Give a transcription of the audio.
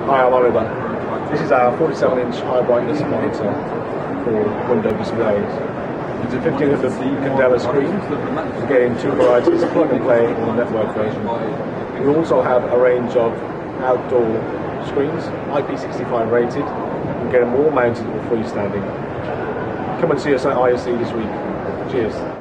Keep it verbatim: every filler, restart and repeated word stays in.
Hi, I'm Oliver. This is our forty-seven inch high brightness monitor for window displays. It's a fifteen hundred candela screen, again in two varieties, plug and play or network version. We also have a range of outdoor screens, I P sixty-five rated. You can get them wall mounted or freestanding. Come and see us at I S E this week. Cheers.